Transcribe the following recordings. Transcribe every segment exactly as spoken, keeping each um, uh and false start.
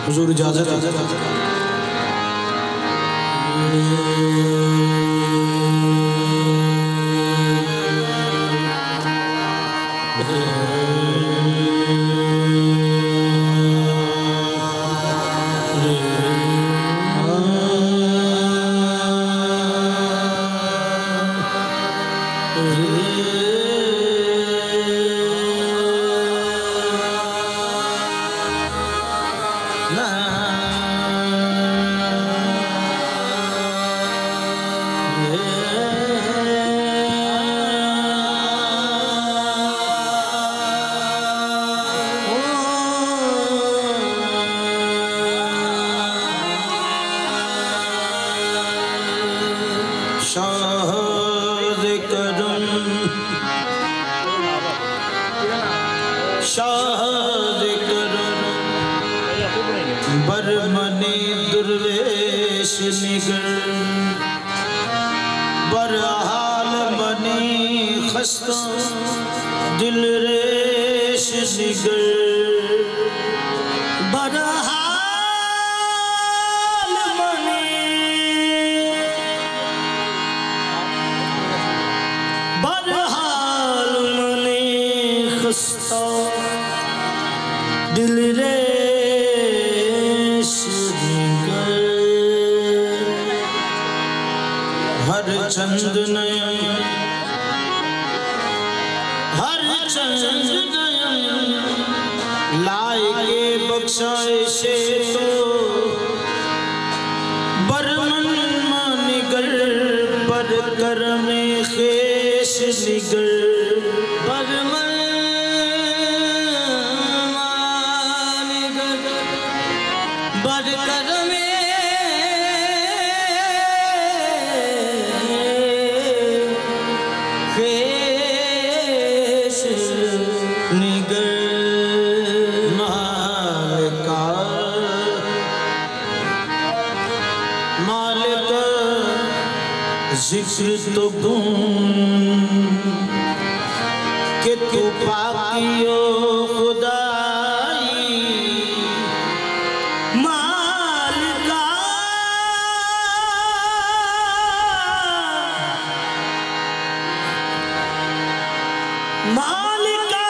हुजूर इजाजत दिल रेश निगर बरहाल मने बरहाल मने खस्ता दिल रेश निगर हर चंद नयन लाए बख्शाए से तो बरमन मानिगर पर कर में खेश निगर बरमन मानिगर बर कर में खेश निगर जिक्र तो गुण के तू पाकियो खुदाई मालिका मालिका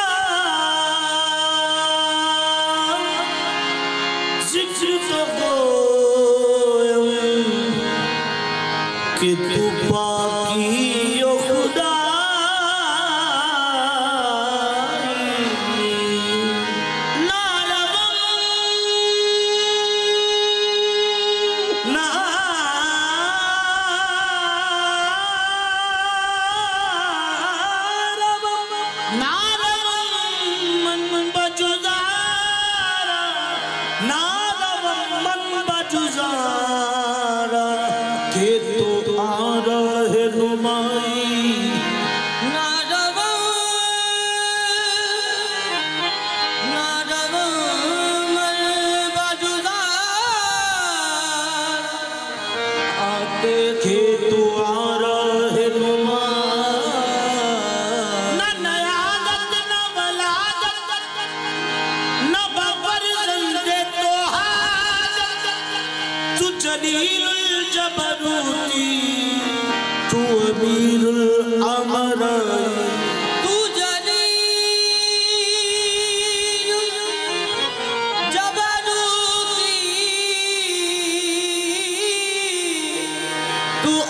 जिक्र तो गुण के तू पाकियो खुदा जबरूती तू अमीरुल अमरा तू जलील जबरूती तू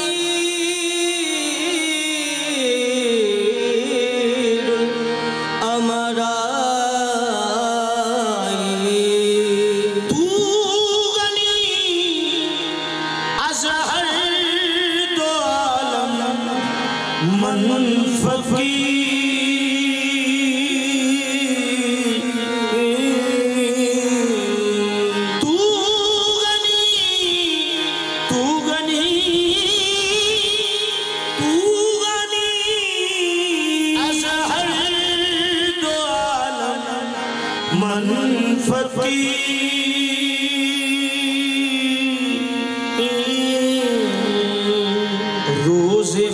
अमीरुल अमरा मन फकीर तू गनी तू गनी तू गनी अज़हर दो आलम मन फकीर रोज़े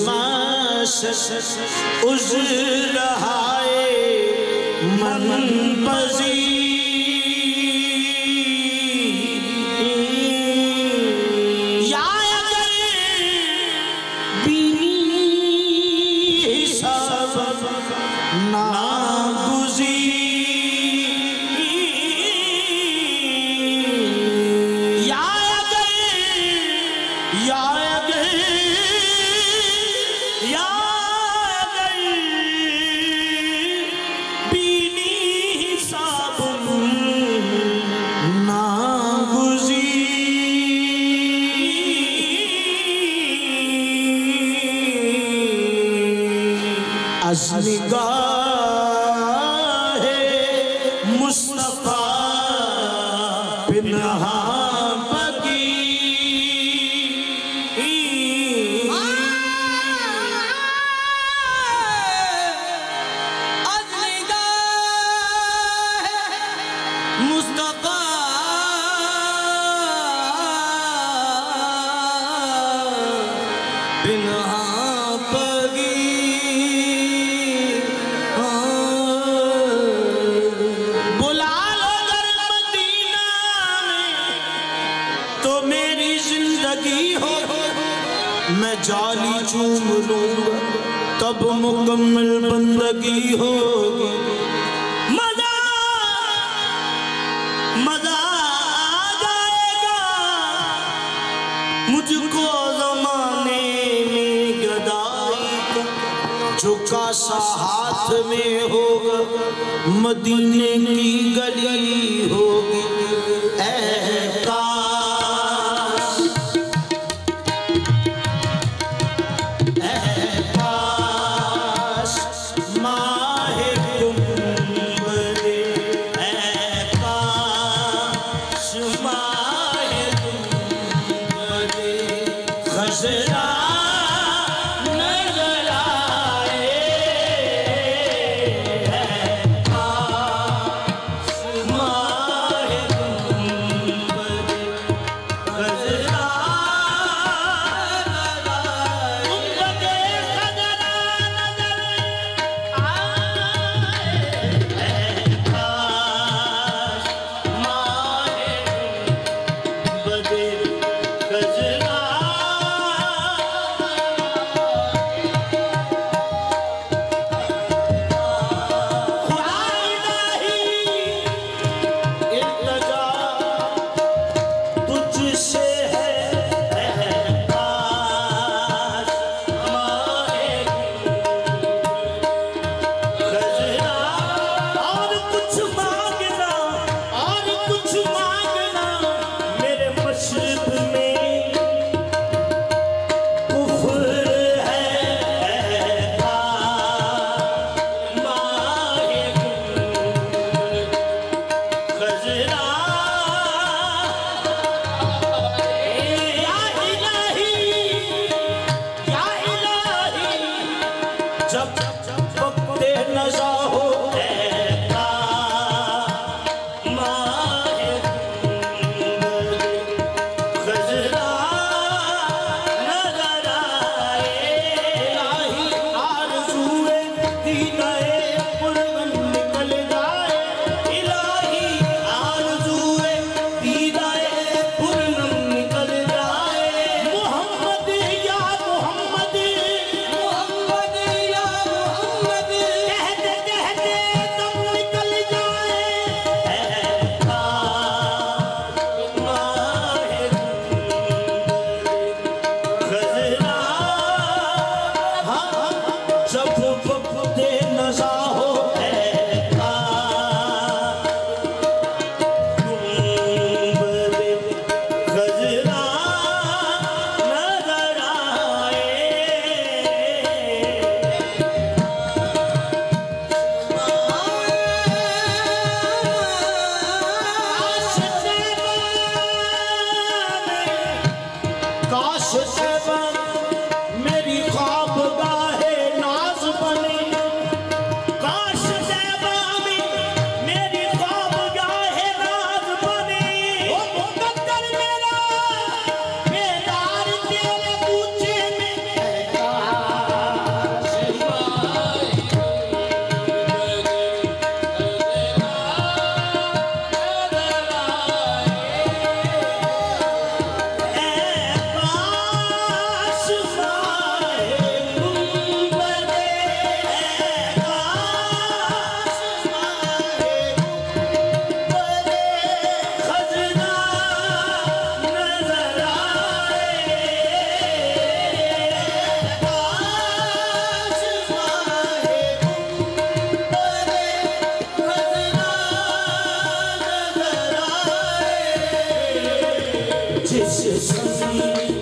उज़्र हाय मन पज़ीर निगाहे मुस्तफा पिन्हा बगी आज निगाहे मुस्तफा पिन्हा मैं जाली चूम लूंगा तब मुकम्मल बंदगी होगी। मजा मजा आ जाएगा मुझको ज़माने में गदाई का, झुका सा हाथ में होगा मदीने की गली होगी। ऐ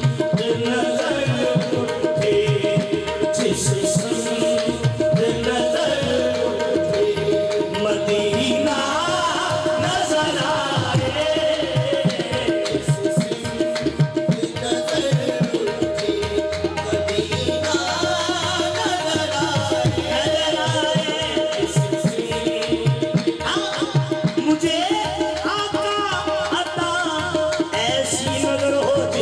जिस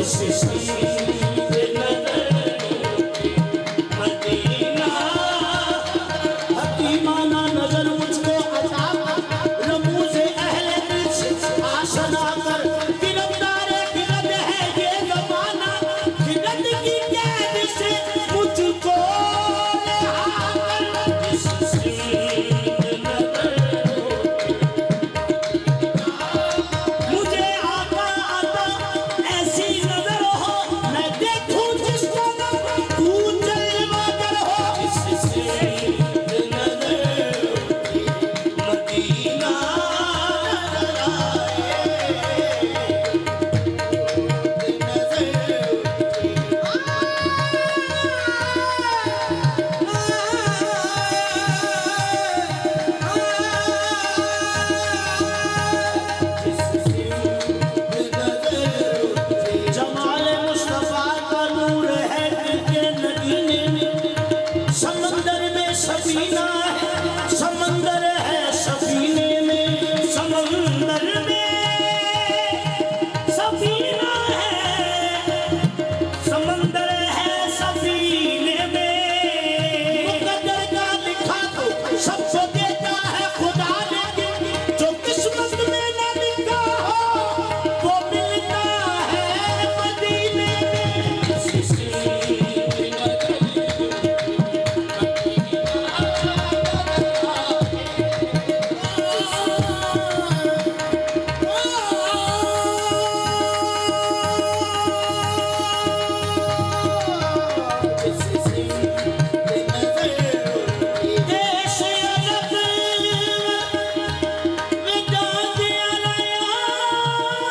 Thank you.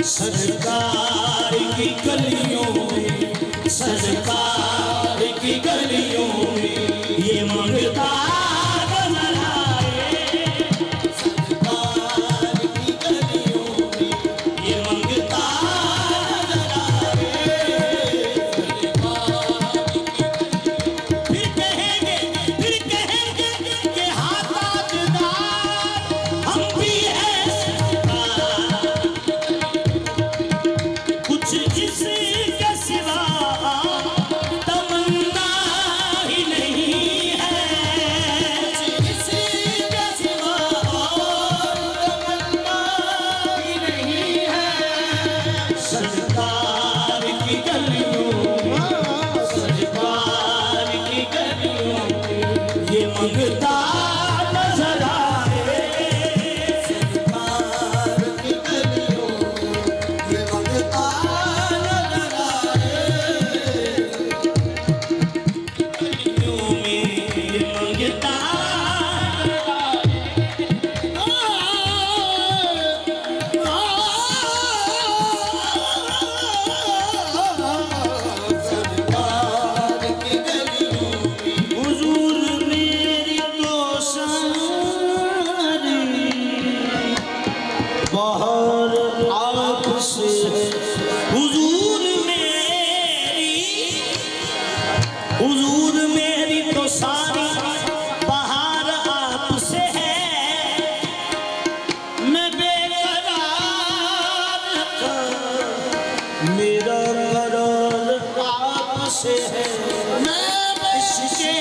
सरकार की गलियों में, सरकार की गलियों में ये मंगता नजर आए, सरकार की गलियों में ये मंगता नजर आए, फिर कहेंगे फिर कहेंगे कि हाँ ताजदार हम भी हैं सरकार, कुछ इसके सिवा तमन्ना ही नहीं है, कुछ इसके सिवा तमन्ना ही नहीं है, सरकार की गलियों में, सरकार की गलियों में ये मंगता नजर आए, सरकार की गलियों में ये मंगता नजर आए, गलियों में ये मंगता सरकार की गलियों में हुजूर मेरी तो सारी बाहर आपसे है, हुजूर मेरी, हुजूर मेरी तो सारी बाहर आपसे है, मैं बेकरार था, मेरा करार आपसे है, मैं इसके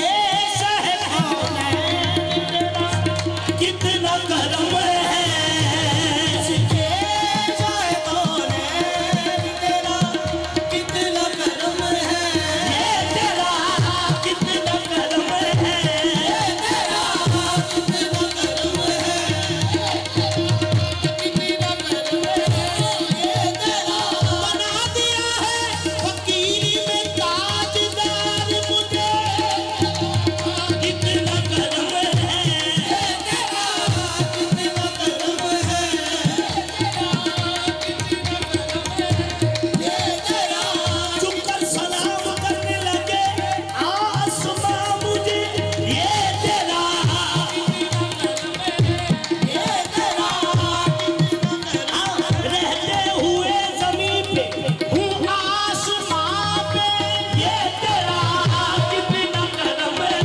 सहकौनैन तेरा कितना करम है, इसके सहकौनैन तेरा कितना करम है, ये तेरा कितना करम है, ये तेरा कितना करम है, कितना करम है, ये तेरा बना दिया है फकीरी में ताजदार मुझे, कितना करम है, ये तेरा कितना करम है, ये तेरा झुककर सलाम करने लगे आसमां मुझे, ये तेरा ये तेरा रहते हुए ज़मीन पे हूँ आसमां पे, ये तेरा कितना करम है,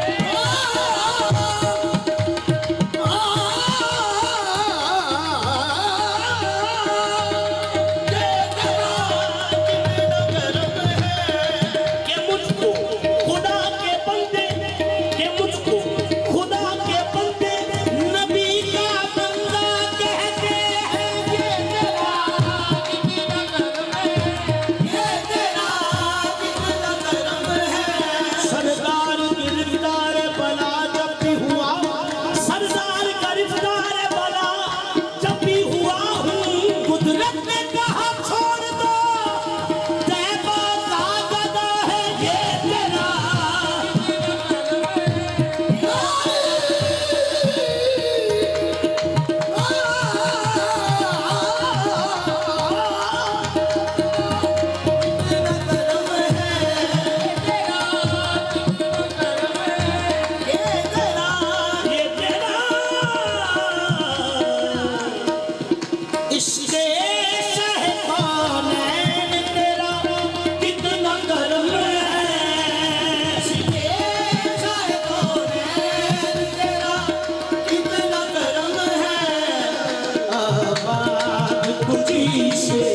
कि मुझको खुदा के बंदे, कि मुझको खुदा के बंदे नबी का बंदा कहते हैं, ये तेरा कितना करम है, ये तेरा कितना करम है, सरदार गिरफ्तार बला जब भी हुआ, सरदार गिरफ्तार बला जब भी हुआ हूँ, कुदरत ने कहा छोड़ दो, तैबा का गदा है, ये तेरा इसके सहकौनैन तेरा कितना करम है, इसके सहकौनैन तेरा कितना करम है, आबाद तुझी से,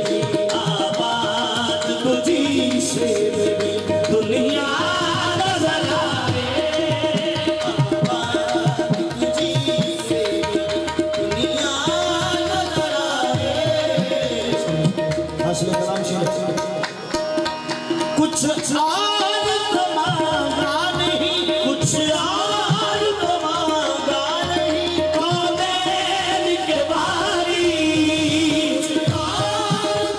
आबाद तुझी से दुनिया नजर आए, आबाद तुझी से दुनिया नजर आए, हासिल कलाम शेर कुछ और तो मांगा नहीं, कुछ और तो मांगा नहीं, कौनैन के बारी, कुछ और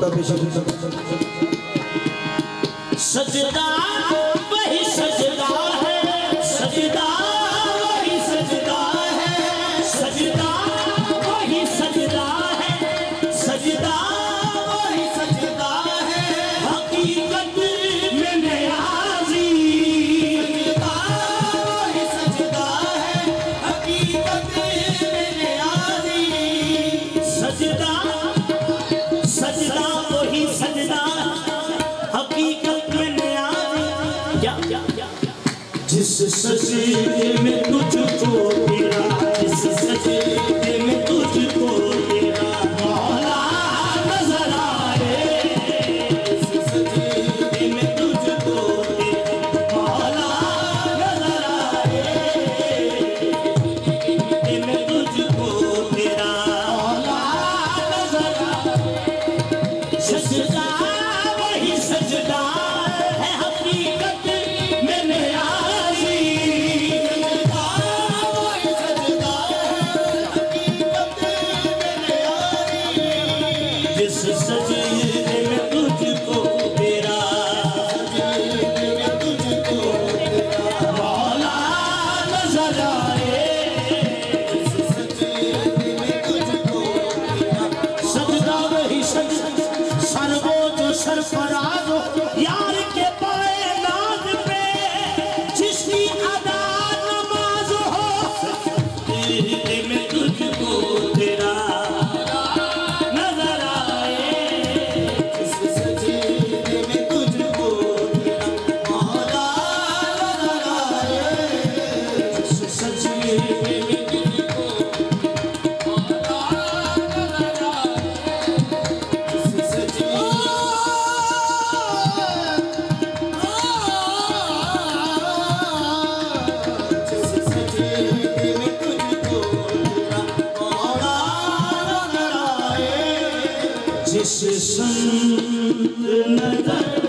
सजदा वही सजदा है, सजदा वही सजदा है, सजदा वही सजदा है, सजदा वही सजदा है, हकीकत में नियाज़ी। सजदा वही सजदा है, हकीकत में नियाज़ी। सजदा सजदा वही सजदा हकीकत में नियाज़ी। क्या जिस सजदे में तुझको तेरा, जिस सजदे में तुझको तेरा मौला नजर आए, जिस सजदे में तुझको तेरा मौला नजर आए, में तुझको तेरा मौला नजर आए। सजदा वही सजदा है, हकीकत में नियाज़ी। सजदा वही सजदा है, हकीकत में नियाज़ी। जिस सजदे में तुझको तेरा, सजदे में तुझको तेरा मौला नजर आए, जिस सजदे में तुझको तेरा सजदा वही सजदा। सरगो जो सरफराज हो यार के पाए नाज पे, जिसकी अदा नमाज हो, सजदे में तुझको तेरा नजर आए, जिस सजदे में तुझको तेरा मौला नजर आए, जिस सजदे में तुझको मौला नजर आए, जिस सजदे जिस संग नजर